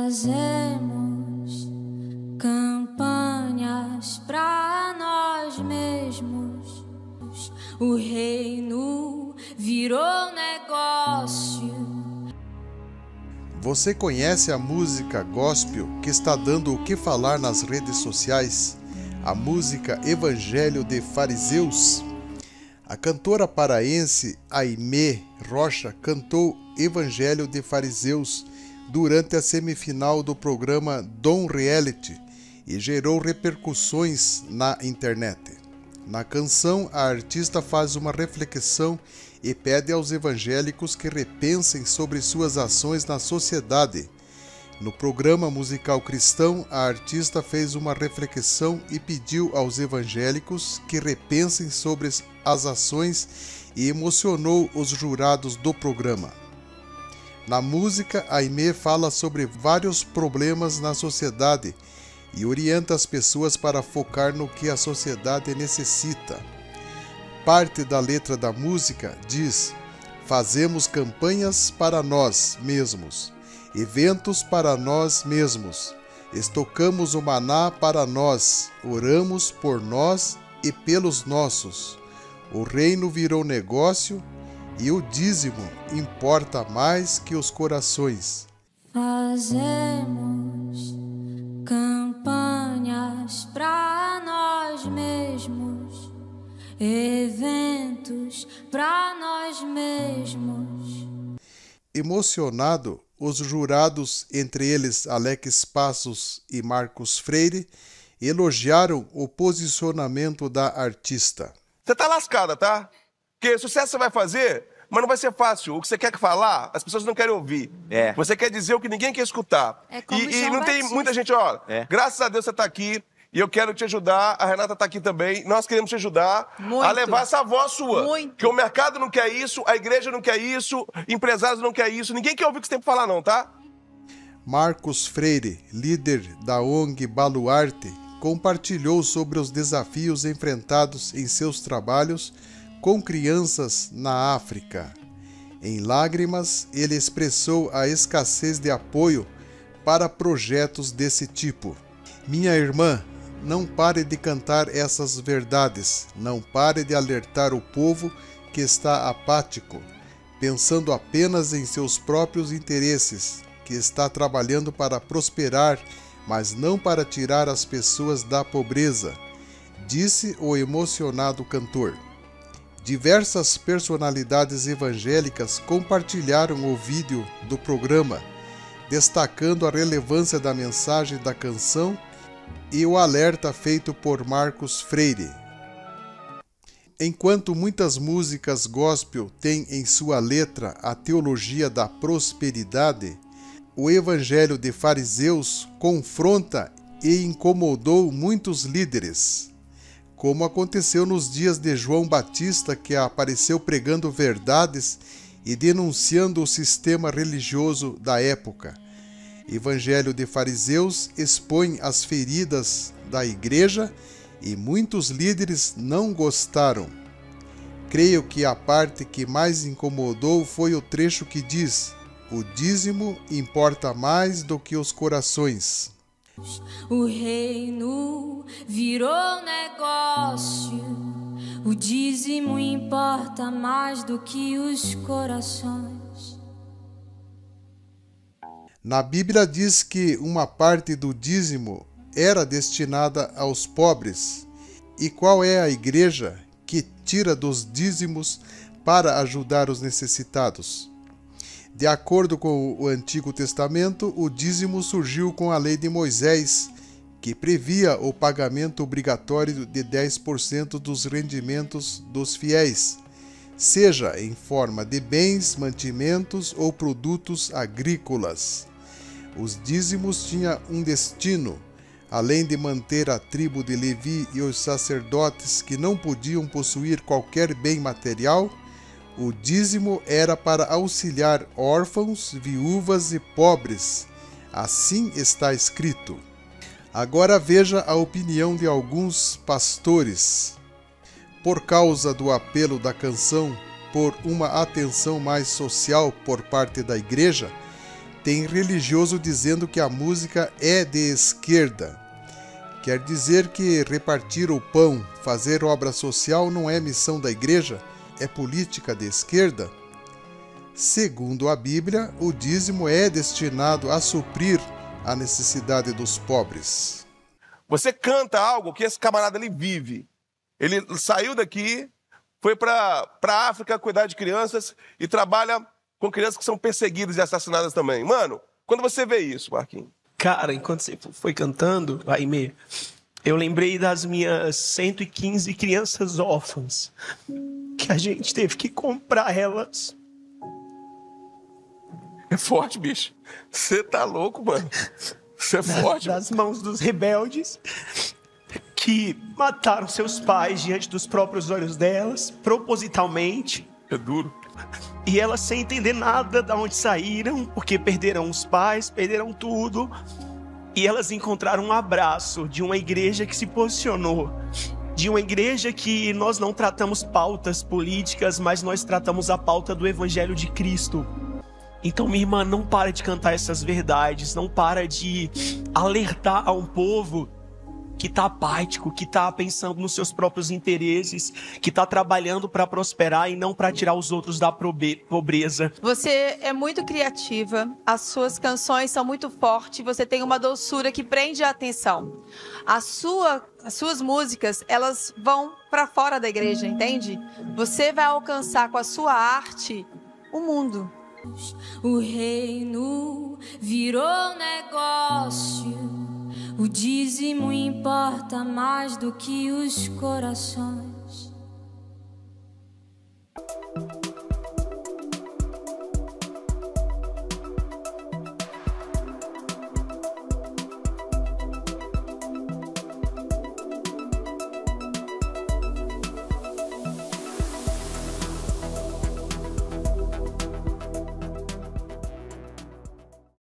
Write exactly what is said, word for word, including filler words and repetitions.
Fazemos campanhas para nós mesmos. O reino virou negócio. Você conhece a música gospel que está dando o que falar nas redes sociais? A música Evangelho de Fariseus? A cantora paraense Aimee Rocha cantou Evangelho de Fariseus durante a semifinal do programa Dom Reality e gerou repercussões na internet. Na canção, a artista faz uma reflexão e pede aos evangélicos que repensem sobre suas ações na sociedade. No programa musical cristão, a artista fez uma reflexão e pediu aos evangélicos que repensem sobre as ações e emocionou os jurados do programa. Na música, Aimee fala sobre vários problemas na sociedade e orienta as pessoas para focar no que a sociedade necessita. Parte da letra da música diz: fazemos campanhas para nós mesmos, eventos para nós mesmos, estocamos o maná para nós, oramos por nós e pelos nossos. O reino virou negócio e o dízimo importa mais que os corações. Fazemos campanhas para nós mesmos, eventos para nós mesmos. Emocionado, os jurados, entre eles Alex Passos e Marcos Freire, elogiaram o posicionamento da artista. Você tá lascada, tá? Porque sucesso você vai fazer, mas não vai ser fácil. O que você quer falar, as pessoas não querem ouvir. É. Você quer dizer o que ninguém quer escutar. É como e e João não tem Batista. muita gente, ó. É. Graças a Deus você tá aqui e eu quero te ajudar. A Renata tá aqui também. Nós queremos te ajudar Muito. a levar essa voz sua. Muito. Porque o mercado não quer isso, a igreja não quer isso, empresários não quer isso. Ninguém quer ouvir o que você tem pra falar, não, tá? Marcos Freire, líder da O N G Baluarte, compartilhou sobre os desafios enfrentados em seus trabalhos com crianças na África. Em lágrimas, ele expressou a escassez de apoio para projetos desse tipo. Minha irmã, não pare de cantar essas verdades, não pare de alertar o povo que está apático, pensando apenas em seus próprios interesses, que está trabalhando para prosperar, mas não para tirar as pessoas da pobreza, disse o emocionado cantor. Diversas personalidades evangélicas compartilharam o vídeo do programa, destacando a relevância da mensagem da canção e o alerta feito por Marcos Freire. Enquanto muitas músicas gospel têm em sua letra a teologia da prosperidade, o Evangelho de Fariseus confronta e incomodou muitos líderes, como aconteceu nos dias de João Batista, que apareceu pregando verdades e denunciando o sistema religioso da época. Evangelho de Fariseus expõe as feridas da igreja e muitos líderes não gostaram. Creio que a parte que mais incomodou foi o trecho que diz: o dízimo importa mais do que os corações. O reino virou negócio. O dízimo importa mais do que os corações. Na Bíblia diz que uma parte do dízimo era destinada aos pobres. E qual é a igreja que tira dos dízimos para ajudar os necessitados? De acordo com o Antigo Testamento, o dízimo surgiu com a lei de Moisés, que previa o pagamento obrigatório de dez por cento dos rendimentos dos fiéis, seja em forma de bens, mantimentos ou produtos agrícolas. Os dízimos tinham um destino: além de manter a tribo de Levi e os sacerdotes que não podiam possuir qualquer bem material, o dízimo era para auxiliar órfãos, viúvas e pobres. Assim está escrito. Agora veja a opinião de alguns pastores. Por causa do apelo da canção por uma atenção mais social por parte da igreja, Tem religioso dizendo que a música é de esquerda. Quer dizer que repartir o pão, fazer obra social não é missão da igreja? É política de esquerda? Segundo a Bíblia, o dízimo é destinado a suprir a necessidade dos pobres. Você canta algo que esse camarada ele vive. Ele saiu daqui, foi para a África cuidar de crianças e trabalha com crianças que são perseguidas e assassinadas também. Mano, quando você vê isso, Marquinhos? Cara, enquanto você foi cantando, Aimee, eu lembrei das minhas cento e quinze crianças órfãs, que a gente teve que comprar elas. É forte, bicho. Você tá louco, mano. Você é forte. Das mãos dos rebeldes, que mataram seus pais diante dos próprios olhos delas, propositalmente. É duro. E elas sem entender nada de onde saíram, porque perderam os pais, perderam tudo. E elas encontraram um abraço de uma igreja que se posicionou. De uma igreja que nós não tratamos pautas políticas, mas nós tratamos a pauta do Evangelho de Cristo. Então, minha irmã, não para de cantar essas verdades, não para de alertar a um povo que está apático, que está pensando nos seus próprios interesses, que está trabalhando para prosperar e não para tirar os outros da pobreza. Você é muito criativa, as suas canções são muito fortes, você tem uma doçura que prende a atenção. A sua, as suas músicas, elas vão para fora da igreja, entende? Você vai alcançar com a sua arte o mundo. O reino virou negócio. O dízimo importa mais do que os corações.